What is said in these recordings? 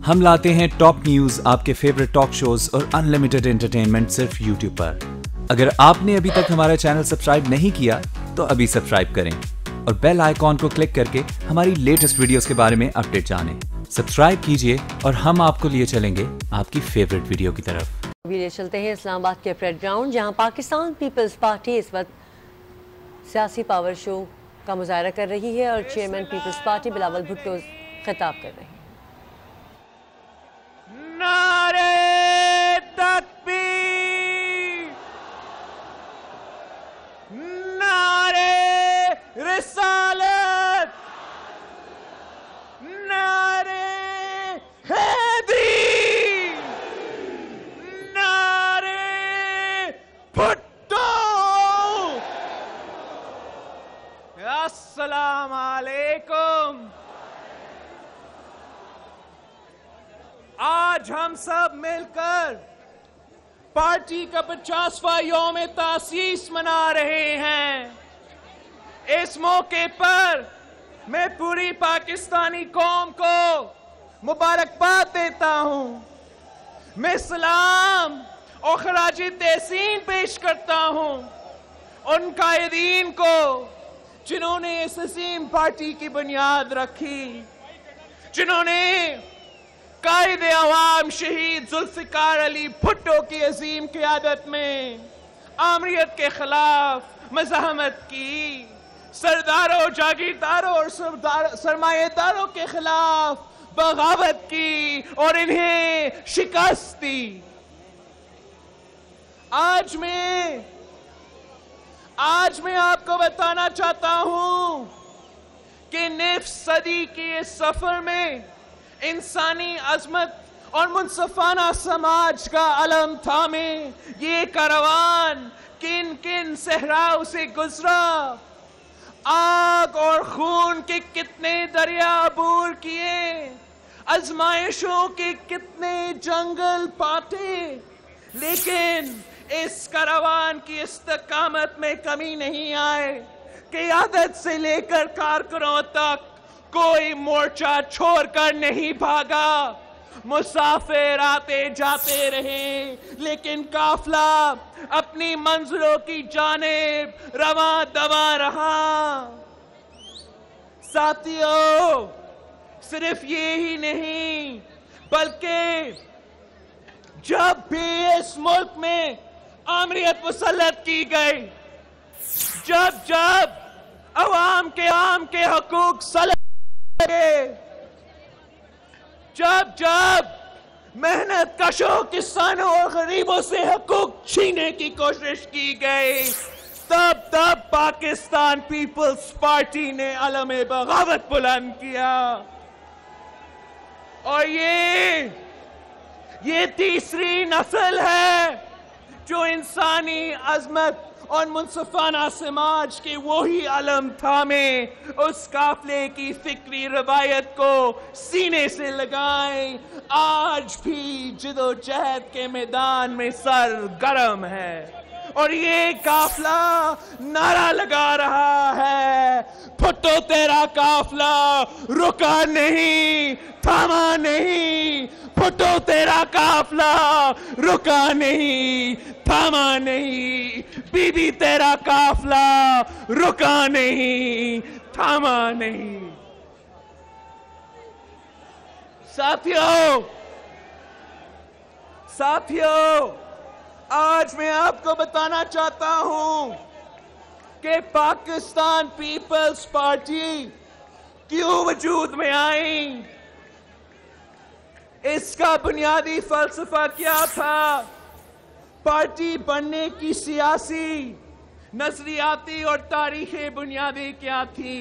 ہم لاتے ہیں ٹاپ نیوز، آپ کے فیوریٹ ٹاک شوز اور انلمیٹڈ انٹرٹینمنٹ صرف یوٹیوب پر۔ اگر آپ نے ابھی تک ہمارا چینل سبسکرائب نہیں کیا تو ابھی سبسکرائب کریں اور بیل آئیکن کو کلک کر کے ہماری لیٹسٹ ویڈیوز کے بارے میں اپڈیٹ جانیں۔ سبسکرائب کیجئے اور ہم آپ کو لیے چلیں گے آپ کی فیوریٹ ویڈیو کی طرف۔ لیے چلتے ہیں اسلام آباد کے پریڈ گراؤنڈ، جہاں پاکستان پیپلز پارٹی اس وقت سیاسی پاور شو کا مظاہرہ کر رہی ہے اور chairman peoples party Bilawal Bhutto خطاب کر رہے ہیں۔ نعرے تکبیر، نعرے رسالت، نعرے حیدری، نعرے بھٹو۔ السلام علیکم۔ آج ہم سب مل کر پارٹی کا 50واں یوم تاسیس منا رہے ہیں۔ اس موقع پر میں پوری پاکستانی قوم کو مبارکباد دیتا ہوں۔ میں سلام اور خراج تحسین پیش کرتا ہوں ان قائدین کو جنہوں نے اس عظیم پارٹی کی بنیاد رکھی، جنہوں نے قائد عوام شہید ذوالفقار علی بھٹو کی عظیم قیادت میں آمریت کے خلاف مزاحمت کی، سرداروں، جاگیرداروں اور سرمایہ داروں کے خلاف بغاوت کی اور انہیں شکست دی۔ آج میں آپ کو بتانا چاہتا ہوں کہ نصف صدی کے اس سفر میں انسانی عظمت اور منصفانہ سماج کا علم تھامے یہ کاروان کن کن صحراؤں سے گزرا، آگ اور خون کے کتنے دریا عبور کیے، آزمائشوں کے کتنے جنگل پاٹے، لیکن اس کاروان کی استقامت میں کمی نہیں آئے۔ قیادت سے لے کر کارکنوں تک کوئی مورچہ چھوڑ کر نہیں بھاگا۔ مسافر آتے جاتے رہے لیکن قافلہ اپنی منزلوں کی جانب رواں دواں رہا۔ ساتھیو، صرف یہی نہیں بلکہ جب بھی اس ملک میں آمریت مسلط کی گئی، جب عوام کے حقوق سلب، جب محنت کشوں، کسانوں اور غریبوں سے حقوق چھینے کی کوشش کی گئی، تب پاکستان پیپلز پارٹی نے علم بغاوت بلند کیا۔ اور یہ تیسری نسل ہے جو انسانی عظمت اور منصفانہ سماج کے وہی علم تھامے اس قافلے کی فکری روایت کو سینے سے لگائیں، آج بھی جدوجہد کے میدان میں سرگرم ہے۔ اور یہ قافلہ نعرہ لگا رہا ہے، بھٹو تیرا قافلہ رکا نہیں، تھاما نہیں، بھٹو تیرا قافلہ رکا نہیں، تھاما نہیں، بی بی تیرا قافلہ رکا نہیں، تھاما نہیں۔ ساتھیو، آج میں آپ کو بتانا چاہتا ہوں کہ پاکستان پیپلز پارٹی کیوں وجود میں آئی، اس کا بنیادی فلسفہ کیا تھا، پارٹی بننے کی سیاسی، نظریاتی اور تاریخی بنیادیں کیا تھی۔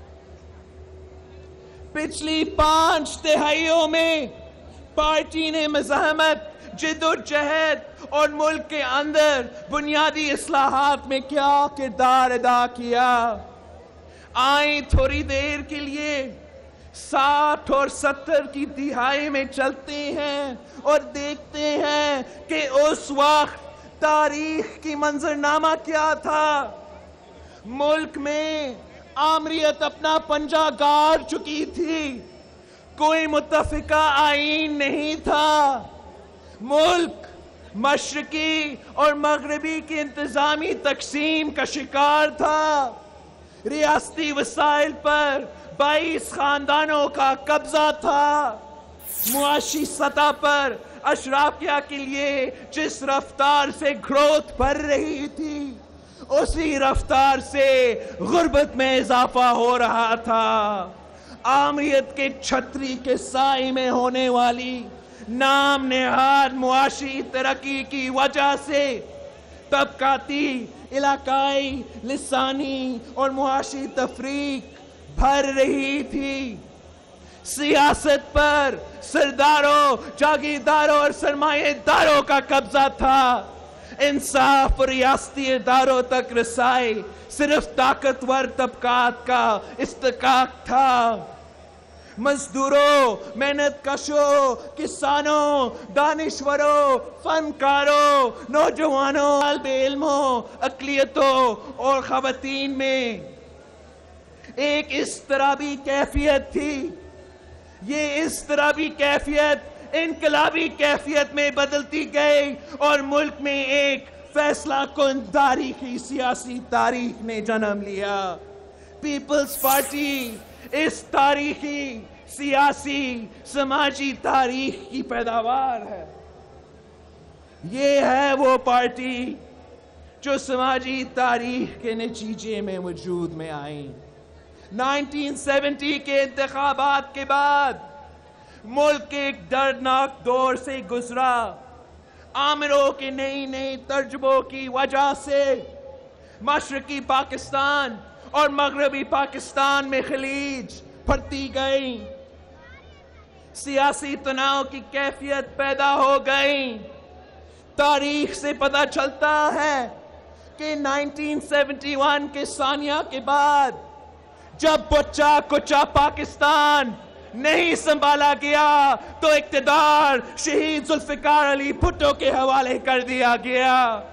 پچھلی 5 دہائیوں میں پارٹی نے مزاحمت، جدوجہد اور ملک کے اندر بنیادی اصلاحات میں کیا کردار ادا کیا۔ آئیں تھوڑی دیر کے لیے 60 اور 70 کی دہائی میں چلتے ہیں اور دیکھتے ہیں کہ اس وقت تاریخ کی منظرنامہ کیا تھا۔ ملک میں آمریت اپنا پنجہ گاڑ چکی تھی، کوئی متفقہ آئین نہیں تھا. ملک مشرقی اور مغربی کی انتظامی تقسیم کا شکار تھا. ریاستی وسائل پر 22 خاندانوں کا قبضہ تھا. معاشی سطح پر اشرافیہ کے لیے جس رفتار سے گروتھ بڑھ رہی تھی اسی رفتار سے غربت میں اضافہ ہو رہا تھا. آمریت کے چھتری کے سائے میں ہونے والی نام نہاد معاشی ترقی کی وجہ سے طبقاتی، علاقائی، لسانی اور معاشی تفریق بڑھ رہی تھی. سیاست پر سرداروں، جاگیرداروں اور سرمایہ داروں کا قبضہ تھا. انصاف اور ریاستی اداروں تک رسائی صرف طاقتور طبقات کا استحقاق تھا. مزدوروں، محنت کشوں، کسانوں، دانشوروں، فنکاروں، نوجوانوں، طالب علموں، اقلیتوں اور خواتین میں ایک اضطرابی کیفیت تھی. یہ اضطرابی کیفیت انقلابی کیفیت میں بدلتی گئی اور ملک میں ایک فیصلہ کن تاریخی سیاسی تاریخ نے جنم لیا. پیپلز پارٹی اس تاریخی، سیاسی، سماجی تاریخ کی پیداوار ہے. یہ ہے وہ پارٹی جو سماجی تاریخ کے نتیجے میں وجود میں آئی. 1970 کے انتخابات کے بعد ملک ایک دردناک دور سے گزرا. آمروں کے نئی ترجموں کی وجہ سے مشرقی پاکستان اور مغربی پاکستان میں خلیج پھٹتی گئی. سیاسی تناؤ کی کیفیت پیدا ہو گئی. تاریخ سے پتہ چلتا ہے کہ 1971 کے ثانیہ کے بعد جب بچہ کچا پاکستان نہیں سنبھالا گیا تو اقتدار شہید ذوالفقار علی بھٹو کے حوالے کر دیا گیا.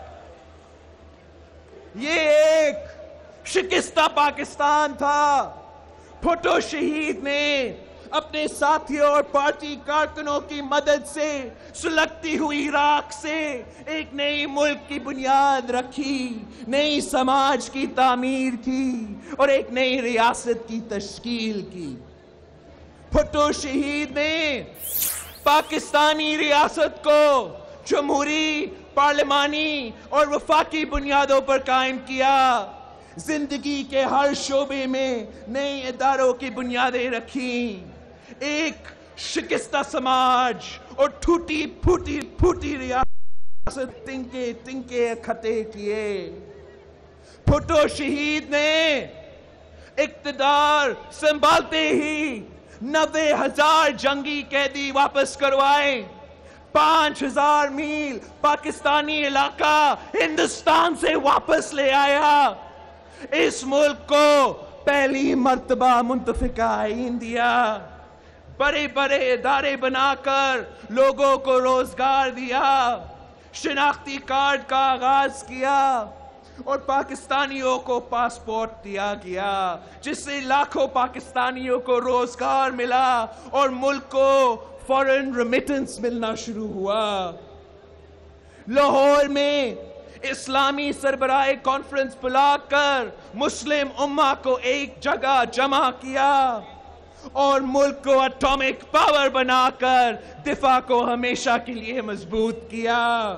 یہ ایک شکستہ پاکستان تھا. بھٹو شہید نے اپنے ساتھیوں اور پارٹی کارکنوں کی مدد سے سلگتی ہوئی راکھ سے ایک نئی ملک کی بنیاد رکھی، نئی سماج کی تعمیر کی اور ایک نئی ریاست کی تشکیل کی. بھٹو شہید نے پاکستانی ریاست کو جمہوری، پارلیمانی اور وفاقی بنیادوں پر قائم کیا. زندگی کے ہر شعبے میں نئے اداروں کی بنیادیں رکھیں. ایک شکستہ سماج اور ٹوٹی پھوٹی ریاست تنکے اکٹھے کیے. بھٹو شہید نے اقتدار سنبھالتے ہی 90,000 جنگی قیدی واپس کروائے. 5,000 میل پاکستانی علاقہ ہندوستان سے واپس لے آیا. اس ملک کو پہلی مرتبہ منتخب آئین دیا. بڑے ادارے بنا کر لوگوں کو روزگار دیا. شناختی کارڈ کا آغاز کیا اور پاکستانیوں کو پاسپورٹ دیا گیا جس سے لاکھوں پاکستانیوں کو روزگار ملا اور ملک کو فورن ریمیٹنس ملنا شروع ہوا. لاہور میں اسلامی سربراہ کانفرنس بلا کر مسلم امہ کو ایک جگہ جمع کیا اور ملک کو اٹامک پاور بنا کر دفاع کو ہمیشہ کے لیے مضبوط کیا.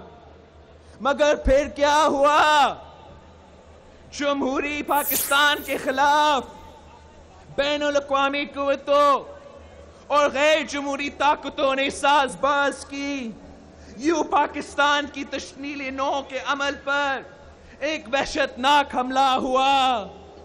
مگر پھر کیا ہوا؟ جمہوری پاکستان کے خلاف بین الاقوامی قوتوں اور غیر جمہوری طاقتوں نے ساز باز کی. یوں پاکستان کی تشکیل نو کے عمل پر ایک وحشتناک حملہ ہوا.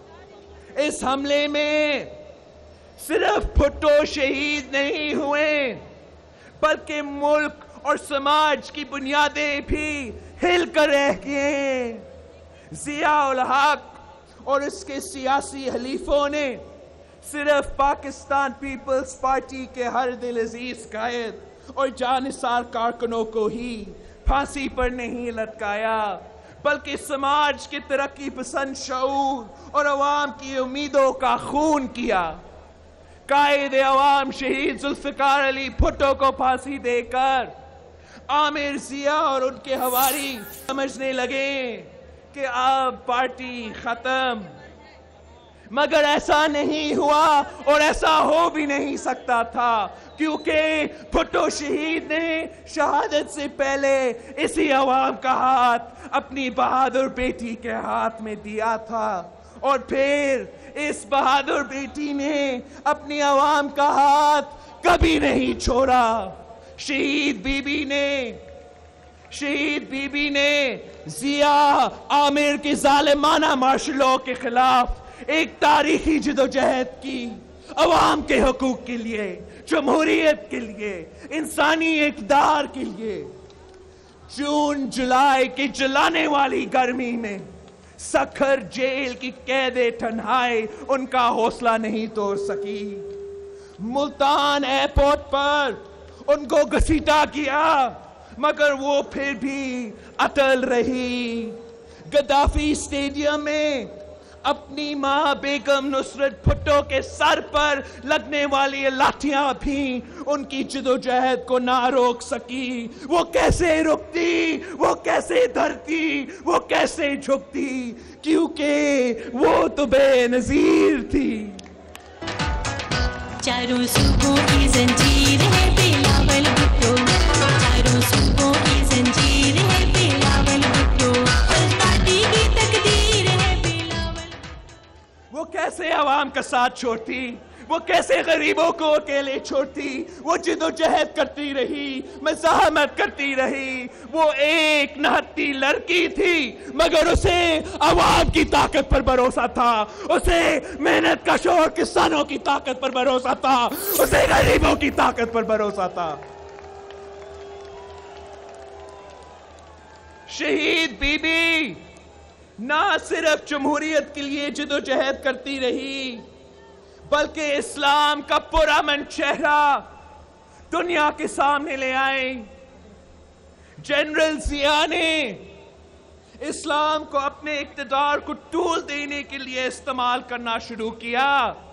اس حملے میں صرف بھٹو شہید نہیں ہوئے بلکہ ملک اور سماج کی بنیادیں بھی ہل کر رہ گئیں. ضیاء الحق اور اس کے سیاسی حلیفوں نے صرف پاکستان پیپلز پارٹی کے ہر دل عزیز قائد اور جانثار کارکنوں کو ہی پھانسی پر نہیں لٹکایا بلکہ سماج کے ترقی پسند شعور اور عوام کی امیدوں کا خون کیا. कायदे अवाम शहीद जुल्फिकार अली भुट्टो को फांसी देकर आमिर जिया और उनके हवारी समझने लगे कि अब पार्टी खत्म, मगर ऐसा नहीं हुआ और ऐसा हो भी नहीं सकता था, क्योंकि भुट्टो शहीद ने शहादत से पहले इसी अवाम का हाथ अपनी बहादुर बेटी के हाथ में दिया था, और फिर इस बहादुर बेटी ने अपनी अवाम का हाथ कभी नहीं छोड़ा। शहीद बीबी ने जिया आमिर के जालिमाना मार्शल लॉ के खिलाफ एक तारीखी जिदोजहद की, अवाम के हुकूक के लिए, जमहूरियत के लिए, इंसानी इक़दार के लिए। जून जुलाई की जलाने वाली गर्मी में सखर जेल की कैदे तन्हाई उनका हौसला नहीं तोड़ सकी। मुल्तान एयरपोर्ट पर उनको घसीटा किया, मगर वो फिर भी अटल रही। गद्दाफी स्टेडियम में अपनी मां बेगम नुसरत भुट्टो के सर पर लगने वाली लाठियां भी उनकी जिदोजहद को ना रोक सकी। वो कैसे रुकती, वो कैसे धरती, वो कैसे झुकती, क्योंकि वो तो बेनज़ीर थी। चारों सूबों की जंजीर है बिलावल भुट्टो, चारों सूबों की जंजीर है बिलावल भुट्टो, पार्टी की तकदीर है बिलावल। वो कैसे अवाम का साथ छोड़ती, वो कैसे गरीबों को अकेले छोड़ती, वो जिदोजहद करती रही, मज़ाहमत करती रही। वो एक नहत्ती लड़की थी, मगर उसे अवाम की ताकत पर भरोसा था, उसे मेहनत का शोर किसानों की ताकत पर भरोसा था, उसे गरीबों की ताकत पर भरोसा था। शहीद बीबी ना सिर्फ जमहूरियत के लिए जिदोजहद करती रही, बल्कि इस्लाम का पुरअमन चेहरा दुनिया के सामने ले आए। जनरल जिया ने इस्लाम को अपने इक़्तिदार को टूल देने के लिए इस्तेमाल करना शुरू किया।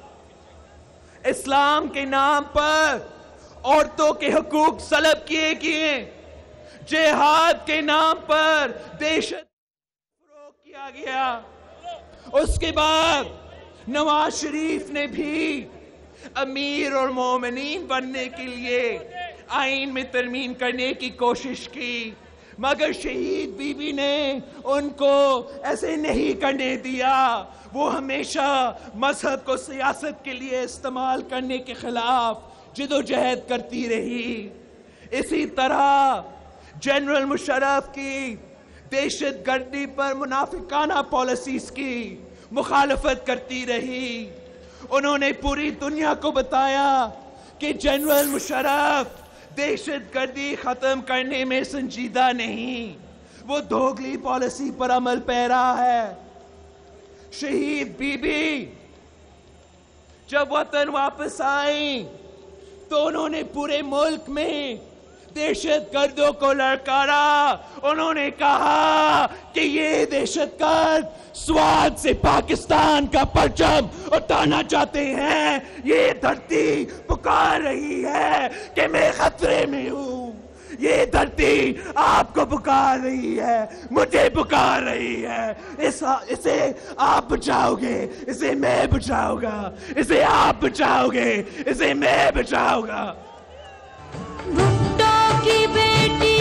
इस्लाम के नाम पर औरतों के हुकूक सलब किए गए, जिहाद के नाम पर दहशत फरोग किया गया। उसके बाद नवाज शरीफ ने भी अमीर और मोमिनीन बनने के लिए आइन में तरमीम करने की कोशिश की, मगर शहीद बीबी ने उनको ऐसे नहीं करने दिया। वो हमेशा मजहब को सियासत के लिए इस्तेमाल करने के खिलाफ जिदोजहद करती रही। इसी तरह जनरल मुशर्रफ की दहशत गर्दी पर मुनाफिकाना पॉलिसीज की मुखालफत करती रही। उन्होंने पूरी दुनिया को बताया कि जनरल मुशर्रफ दहशत गर्दी खत्म करने में संजीदा नहीं, वो दोगली पॉलिसी पर अमल पैरा है। शहीद बीबी जब वतन वापस आई तो उन्होंने पूरे मुल्क में दहशत गर्दों को ललकारा। उन्होंने कहा कि ये दहशत गर्द स्वाद से पाकिस्तान का परचम उठाना चाहते हैं। ये धरती पुकार रही है कि मैं खतरे में हूँ। ये धरती आपको पुकार रही है, मुझे पुकार रही है। इसे आप बचाओगे, इसे मैं बचाऊंगा। इसे आप बचाओगे, इसे मैं बचाऊंगा। भुट्टो की बेटी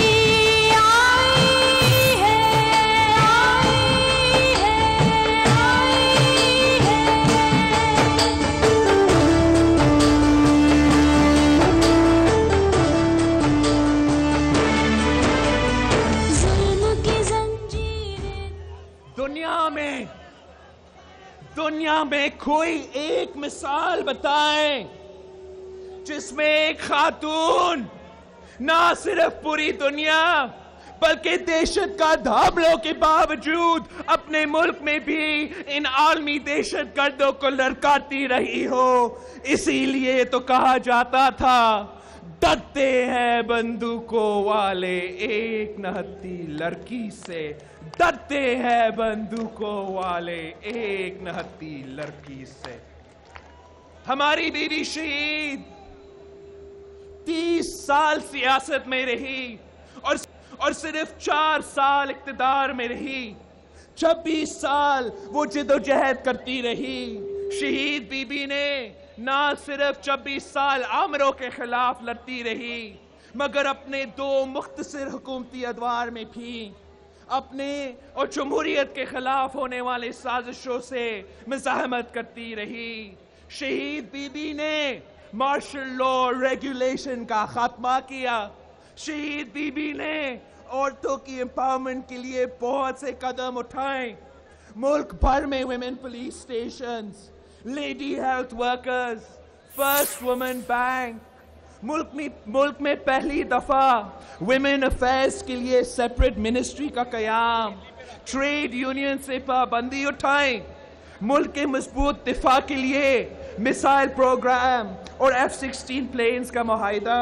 आई है, आई है, आई है। जुल्म की जंजीरें। दुनिया में कोई एक मिसाल बताएं जिसमें एक खातून ना सिर्फ पूरी दुनिया बल्कि दहशत का हमलों के बावजूद अपने मुल्क में भी इन आलमी दहशत गर्दों को ललकारती रही हो। इसीलिए तो कहा जाता था, डरते हैं बंदूकों वाले एक नहत्ती लड़की से, डरते हैं बंदूकों वाले एक नहत्ती लड़की से। ہماری بیوی شہید 30 سال سیاست میں رہی اور صرف 4 سال اقتدار میں رہی. 26 سال وہ جدوجہد کرتی رہی. شہید بی بی نے نہ صرف 26 سال آمروں کے خلاف لڑتی رہی مگر اپنے 2 مختصر حکومتی ادوار میں بھی اپنے اور جمہوریت کے خلاف ہونے والے سازشوں سے مزاحمت کرتی رہی. شہید بی بی نے مارشل لا ریگولیشن کا خاتمہ کیا. شہید بی بی نے عورتوں کی امپاورمنٹ کے لیے بہت سے قدم اٹھائے. ملک بھر میں women police stations, lady health workers, first woman bank, ملک میں پہلی دفعہ ویمن افیئرز کے لیے سیپریٹ منسٹری کا قیام، ٹریڈ یونین سے پابندی اٹھائیں، ملک کے مضبوط دفاع کے لیے میسائل پروگرام اور F-16 پلینز کا معاہدہ،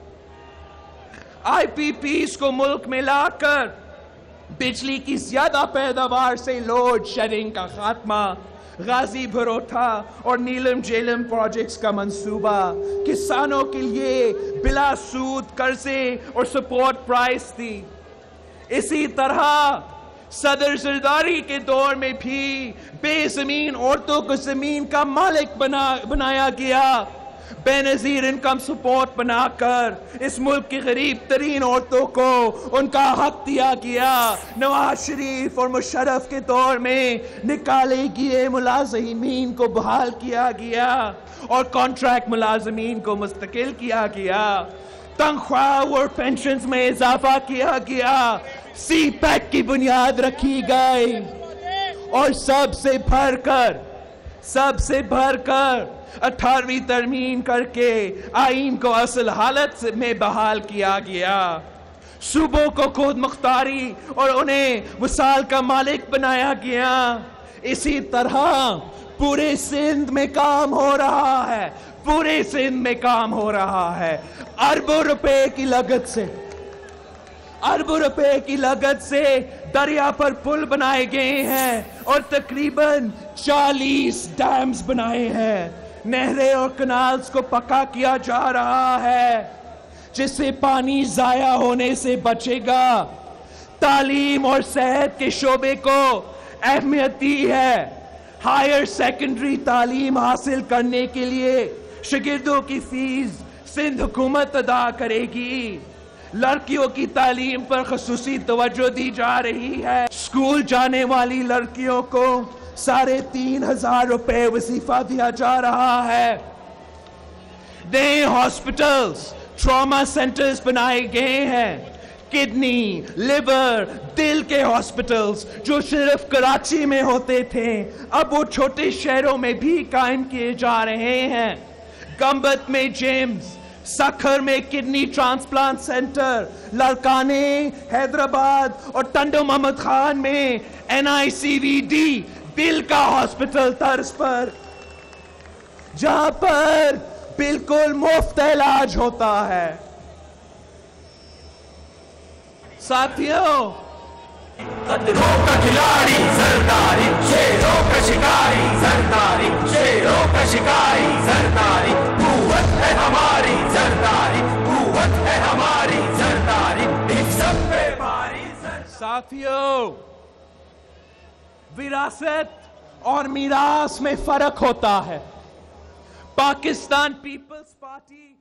آئی پی پیز کو ملک میں لا کر بجلی کی زیادہ پیداوار سے لوڈ شیڈنگ کا خاتمہ، غازی بھروٹا اور نیلم جیلم پروجیکٹس کا منصوبہ، کسانوں کے لیے بلا سود قرضے اور سپورٹ پرائس دی. اسی طرح صدر زرداری کے دور میں بھی بے زمین عورتوں کو زمین کا مالک بنایا گیا. بے نظیر انکم سپورٹ بنا کر اس ملک کی غریب ترین عورتوں کو ان کا حق دیا گیا. نواز شریف اور مشرف کے دور میں نکالے گئے ملازمین کو بحال کیا گیا اور کانٹریکٹ ملازمین کو مستقل کیا گیا. تنخواہ اور پینشنز میں اضافہ کیا گیا. سی پیک کی بنیاد رکھی گئی اور سب سے بھر کر 18ویں ترمیم کر کے آئین کو اصل حالت میں بحال کیا گیا. صوبوں کو خود مختاری اور انہیں وسائل کا مالک بنایا گیا. اسی طرح پورے سندھ میں کام ہو رہا ہے. اربوں روپے کی لاگت سے دریا پر پل بنائے گئے ہیں اور تقریباً 40 ڈیمز بنائے ہیں. نہریں اور کنالز کو پکا کیا جا رہا ہے جس سے پانی ضائع ہونے سے بچے گا. تعلیم اور صحت کے شعبے کو اہمیت دی ہے. ہائر سیکنڈری تعلیم حاصل کرنے کے لیے شاگردوں کی فیس سندھ حکومت ادا کرے گی. لڑکیوں کی تعلیم پر خصوصی توجہ دی جا رہی ہے. اسکول جانے والی لڑکیوں کو 3,500 روپے وظیفہ دیا جا رہا ہے. نئے ہاسپٹلز، ٹراما سینٹرز بنائے گئے ہیں. کڈنی، لیور، دل کے ہاسپٹلز جو صرف کراچی میں ہوتے تھے اب وہ چھوٹے شہروں میں بھی قائم کیے جا رہے ہیں. گمبت میں جیمز، سکھر میں کڈنی ٹرانسپلانٹ سینٹر، لڑکانے، حیدرآباد اور ٹنڈو محمد خان میں NICVD دل کا ہاسپٹل طرز پر جہاں پر بالکل مفت علاج ہوتا ہے. ساتھیوں، قدروں کا کھلاڑی زرداری، شیروں کا شکاری زرداری، شیروں کا شکاری زرداری، قوت ہے ہماری زرداری، قوت ہے ہماری زرداری، ایک سب پہ بھاری زرداری. ساتھیوں، وراثت اور میراث میں فرق ہوتا ہے. Pakistan Peoples party